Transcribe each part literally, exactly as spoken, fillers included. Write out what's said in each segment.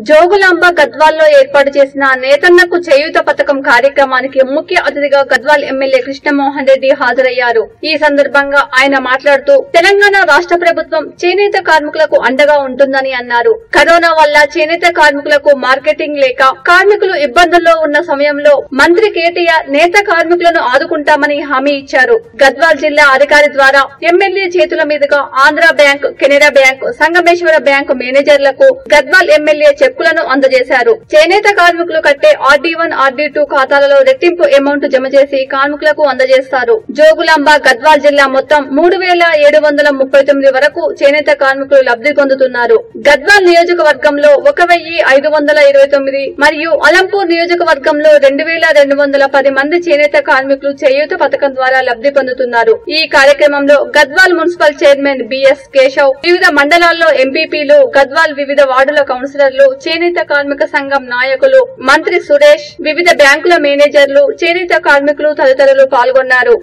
జోగులాంబ గద్వాల్లో ఏర్పాటు చేసిన నేతన్నకు చేయూత పథకం కార్యక్రమానికి ముఖ్య అతిథిగా గద్వాల్ ఎమ్మెల్యే కృష్ణమోహన్ రెడ్డి హాజరయ్యారు. ఈ సందర్భంగా ఆయన మాట్లాడుతూ తెలంగాణ రాష్ట్ర ప్రభుత్వం చేనేత కార్మికులకు అండగా ఉంటుందని అన్నారు. కరోనా వల్ల చేనేత కార్మికులకు మార్కెటింగ్ లేక కార్మికులు ఇబ్బందుల్లో ఉన్న సమయంలో మంత్రి కేటీఆర్ నేత కార్మికులను ఆదుకుంటామని హామీ ఇచ్చారు. గద్వాల్ జిల్లా అధికారి ద్వారా ఎమ్మెల్యే చేతుల మీదుగా Andhra bank, Canara bank, Sangameshwara bank మేనేజర్లకు గద్వాల్ ఎమ్మెల్యే చెక్కులను అందజేశారు. చేనేత కార్మికులు కట్టే ఆర్డీ వన్, ఆర్డీ టూ ఖాతాలలో రెట్టింపు అమౌంట్ జమ చేసి కార్మికులకు అందజేస్తారు. జోగులాంబ గద్వాల్ జిల్లా మొత్తం మూడు వేల ఏడు వందల ముప్పై తొమ్మిది వరకు చేనేత కార్మికులు లబ్ది పొందుతున్నారు. గద్వాల్ నియోజకవర్గంలో ఒక వెయ్యి ఐదు వందల ఇరవై తొమ్మిది మరియు అలంపూర్ నియోజకవర్గంలో రెండు వేల రెండు వందల పది మంది చేనేత కార్మికులు చేయూత పథకం ద్వారా లబ్ది పొందుతున్నారు. ఈ కార్యక్రమంలో Gadwal municipal chairman BS Keshav, వివిధ మండలాల్లో ఎంపీపీలు, గద్వాల్ వివిధ వార్డుల కౌన్సిలర్లు, చేనేత కార్మిక సంఘం నాయకులు, మంత్రి సురేష్, వివిధ బ్యాంకుల మేనేజర్లు, చేనేత కార్మికులు తదితరులు పాల్గొన్నారు.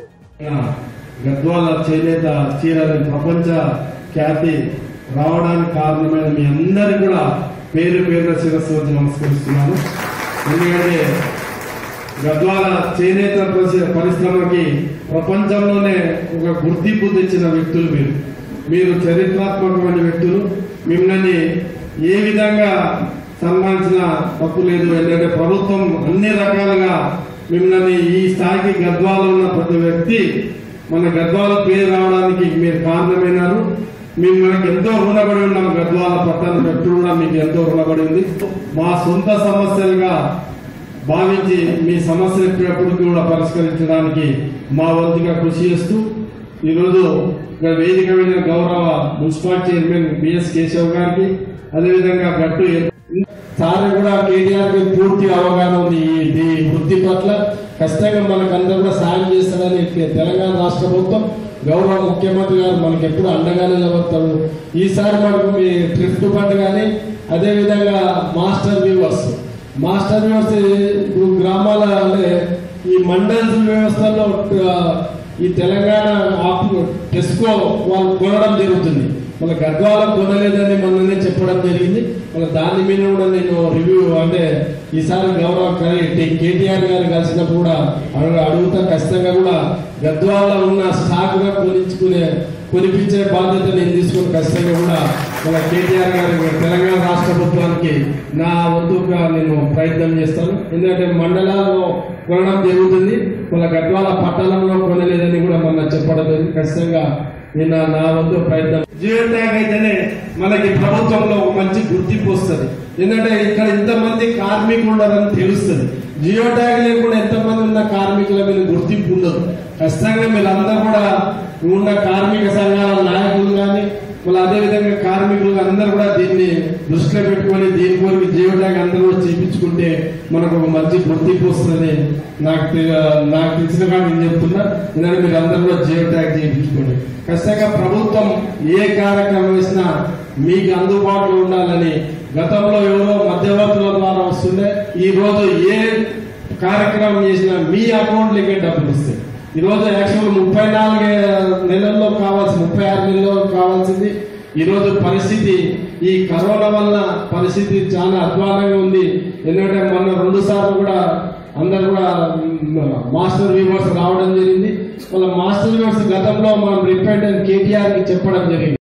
గద్వాల చేనేత చీరల ప్రపంచ ఖ్యాతి రావడానికి కారణమైన మీ అందరికీ కూడా పేరు పేరున శిరస్సు వచ్చి నమస్కరిస్తున్నాను. ఎందుకంటే గద్వాల చేనేత పరిశ్రమకి ప్రపంచంలోనే ఒక గుర్తింపు తెచ్చిన వ్యక్తులు మీరు మీరు చరిత్రాత్మకమైన వ్యక్తులు. మిమ్మల్ని ఏ విధంగా సన్మానించిన తప్పు లేదు. ఎందుకంటే ప్రభుత్వం అన్ని రకాలుగా మిమ్మల్ని ఈ స్థాయికి గద్వాలో ఉన్న ప్రతి వ్యక్తి మన గద్వాల పేరు రావడానికి మీరు కారణమైనారు. మేము మనకి ఎంతో రుణపడి ఉన్నాం. గద్వాల పట్టణ వ్యక్తులు కూడా మీకు ఎంతో రుణపడి ఉంది. మా సొంత సమస్యలుగా భావించి మీ సమస్యలు ఎప్పటికప్పుడు కూడా పరిష్కరించడానికి మా వంతుగా కృషి చేస్తూ ఈరోజు వేదిక మీద గౌరవ మున్సిపల్ చైర్మన్ బిఎస్ కేశవ్ గారికి, అదేవిధంగా గట్టు సార్ కూడా కేటీఆర్ కి పూర్తి అవగాహన ఉంది ఈ వృత్తి పట్ల. ఖచ్చితంగా మనకందరూ కూడా సాయం చేస్తారని తెలంగాణ రాష్ట్ర ప్రభుత్వం గౌరవ ముఖ్యమంత్రి గారు మనకి ఎప్పుడు అండగానే నిలబడతారు. ఈసారి మనకు మీ ట్రిఫ్ట్ ఫండ్ కానీ, అదేవిధంగా మాస్టర్ వ్యూవర్స్ మాస్టర్ వ్యూవర్స్ ఇప్పుడు గ్రామాల అంటే ఈ మండల్స్ వ్యవస్థలో ఈ తెలంగాణ టెస్కో వాళ్ళు కొనడం జరుగుతుంది. మన గద్వాల కొనలేదని మొన్ననే చెప్పడం జరిగింది. మన దాని మీద కూడా నేను రివ్యూ అంటే ఈసారి గౌరవ కేటీఆర్ గారు కలిసినప్పుడు కూడా అడుగుతా. ఖచ్చితంగా కూడా గద్వాలలో ఉన్న స్టాక్ గా కొనించుకునే కొనిపించే బాధ్యత నేను తీసుకుని ఖచ్చితంగా కూడా మన కేటీఆర్ గారు తెలంగాణ రాష్ట్ర ప్రభుత్వానికి నా వంతుగా నేను ప్రయత్నం చేస్తాను. ఎందుకంటే మండలాల్లో కొనడం జరుగుతుంది, మన గద్వాల పట్టణంలో కొనలేదని కూడా మొన్న చెప్పడం జరిగింది. ఖచ్చితంగా నేను నా వంతు ప్రయత్నం. జియో ట్యాగ్ అయితేనే మనకి ప్రభుత్వంలో ఒక మంచి గుర్తింపు వస్తుంది. ఎందుకంటే ఇక్కడ ఇంతమంది కార్మికులు ఉన్నారని తెలుస్తుంది. జియో ట్యాగ్ లేకుండా ఎంతమంది ఉన్న కార్మికుల మీద గుర్తింపు ఉండదు. ఖచ్చితంగా మీరందరూ కూడా ఉన్న కార్మిక సంఘాల నాయకులు కానీ, మళ్ళీ అదేవిధంగా కార్మికులు అందరూ కూడా దీన్ని దృష్టిలో పెట్టుకుని దీని కోరికి జియో ట్యాగ్ అందరూ కూడా చేయించుకుంటే మనకు ఒక మంచి గుర్తింపు వస్తుంది. నాకు నాకు తెలిసిన కానీ నేను చెప్తున్నా, ఎందుకంటే మీరు అందరూ కూడా జియో ట్యాగ్ చేయించుకోండి. ఖచ్చితంగా ప్రభుత్వం ఏ కార్యక్రమం ఇచ్చినా మీకు అందుబాటులో ఉండాలని గతంలో ఎవరో మధ్యవర్తుల ద్వారా వస్తుండే, ఈ రోజు ఏ కార్యక్రమం చేసినా మీ అకౌంట్ లకే డబ్బులు వస్తాయి. ఈ రోజు యాక్చువల్ ముప్పై నాలుగు నెలల్లో కావాల్సి ముప్పై ఆరు నెలల్లో కావాల్సింది ఈ రోజు పరిస్థితి ఈ కరోనా వల్ల పరిస్థితి చాలా అధ్వానంగా ఉంది. ఎందుకంటే మొన్న రెండు సార్లు కూడా అందరు కూడా మాస్టర్ వ్యూవర్స్ రావడం జరిగింది. వాళ్ళ మాస్టర్ వ్యూవర్స్ గతంలో మనం రిపెంట్ కేటీఆర్ కి చెప్పడం జరిగింది.